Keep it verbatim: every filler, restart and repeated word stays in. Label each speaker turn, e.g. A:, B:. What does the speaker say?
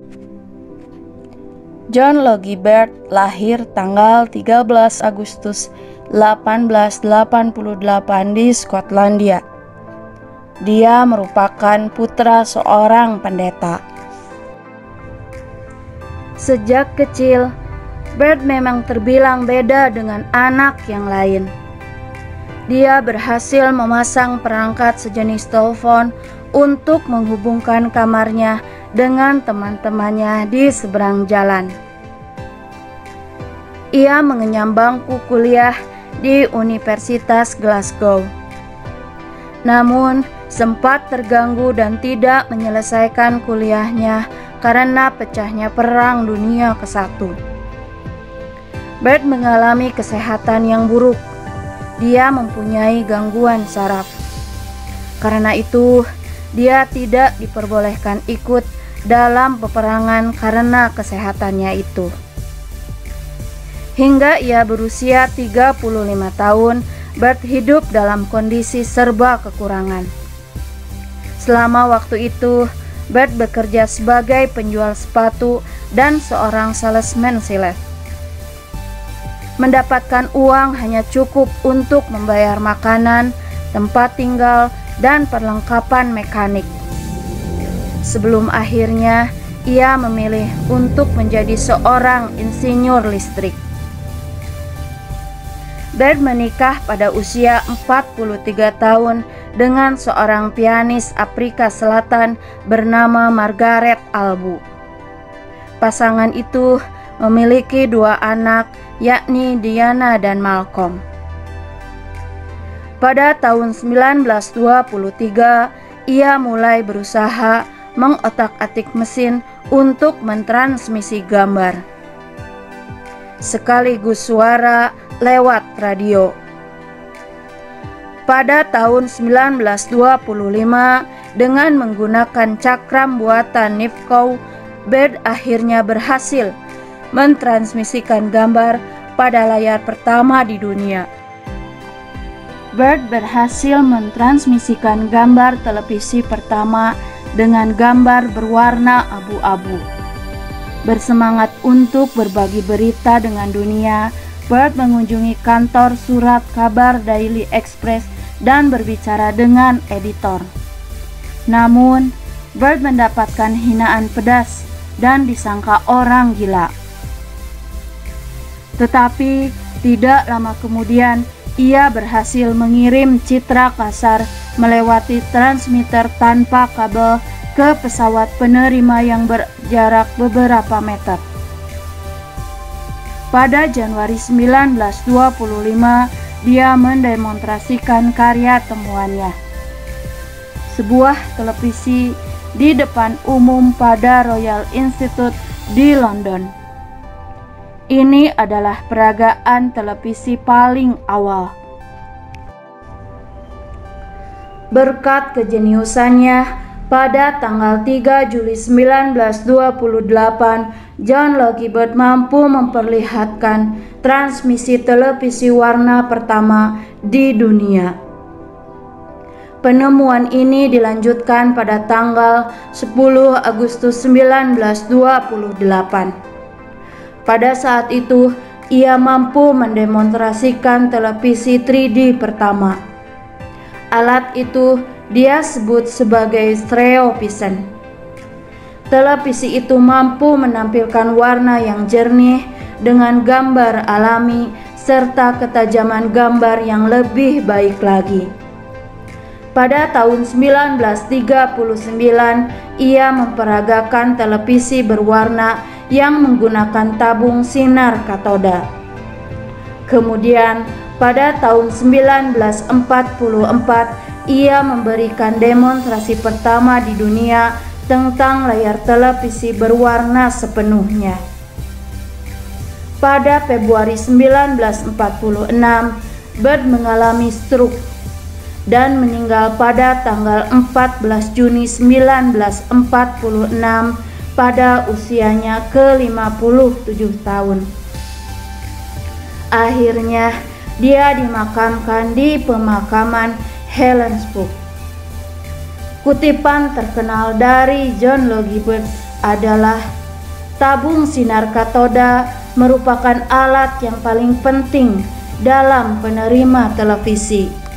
A: John Logie Baird lahir tanggal tiga belas Agustus delapan belas delapan puluh delapan di Skotlandia. Dia merupakan putra seorang pendeta. Sejak kecil, Baird memang terbilang beda dengan anak yang lain. Dia berhasil memasang perangkat sejenis telepon untuk menghubungkan kamarnya dengan teman-temannya di seberang jalan. Ia mengenyam bangku kuliah di Universitas Glasgow. Namun, sempat terganggu dan tidak menyelesaikan kuliahnya karena pecahnya Perang Dunia kesatu. Baird mengalami kesehatan yang buruk. Dia mempunyai gangguan saraf. Karena itu, dia tidak diperbolehkan ikut dalam peperangan karena kesehatannya itu. Hingga ia berusia tiga puluh lima tahun, Baird hidup dalam kondisi serba kekurangan. Selama waktu itu, Baird bekerja sebagai penjual sepatu dan seorang salesman silet. Mendapatkan uang hanya cukup untuk membayar makanan, tempat tinggal, dan perlengkapan mekanik. Sebelum akhirnya ia memilih untuk menjadi seorang insinyur listrik. Baird menikah pada usia empat puluh tiga tahun dengan seorang pianis Afrika Selatan bernama Margaret Albu. Pasangan itu memiliki dua anak, yakni Diana dan Malcolm. Pada tahun seribu sembilan ratus dua puluh tiga, ia mulai berusaha mengotak-atik mesin untuk mentransmisi gambar, sekaligus suara lewat radio. Pada tahun seribu sembilan ratus dua puluh lima, dengan menggunakan cakram buatan Nipkow, Baird akhirnya berhasil mentransmisikan gambar pada layar pertama di dunia. Baird berhasil mentransmisikan gambar televisi pertama dengan gambar berwarna abu-abu. Bersemangat untuk berbagi berita dengan dunia, Baird mengunjungi kantor surat kabar Daily Express dan berbicara dengan editor. Namun, Baird mendapatkan hinaan pedas dan disangka orang gila. Tetapi, tidak lama kemudian, ia berhasil mengirim citra kasar melewati transmitter tanpa kabel ke pesawat penerima yang berjarak beberapa meter. Pada Januari seribu sembilan ratus dua puluh lima, dia mendemonstrasikan karya temuannya, sebuah televisi di depan umum pada Royal Institute di London. Ini adalah peragaan televisi paling awal. Berkat kejeniusannya, pada tanggal tiga Juli seribu sembilan ratus dua puluh delapan, John Logie Baird mampu memperlihatkan transmisi televisi warna pertama di dunia. Penemuan ini dilanjutkan pada tanggal sepuluh Agustus seribu sembilan ratus dua puluh delapan. Pada saat itu, ia mampu mendemonstrasikan televisi tiga D pertama. Alat itu dia sebut sebagai stereovision. Televisi itu mampu menampilkan warna yang jernih dengan gambar alami serta ketajaman gambar yang lebih baik lagi. Pada tahun seribu sembilan ratus tiga puluh sembilan, ia memperagakan televisi berwarna yang menggunakan tabung sinar katoda. Kemudian, pada tahun seribu sembilan ratus empat puluh empat, ia memberikan demonstrasi pertama di dunia tentang layar televisi berwarna sepenuhnya. Pada Februari seribu sembilan ratus empat puluh enam, Baird mengalami stroke dan meninggal pada tanggal empat belas Juni seribu sembilan ratus empat puluh enam pada usianya ke lima puluh tujuh tahun. Akhirnya, dia dimakamkan di pemakaman Helensburgh. Kutipan terkenal dari John Logie Baird adalah, tabung sinar katoda merupakan alat yang paling penting dalam penerima televisi.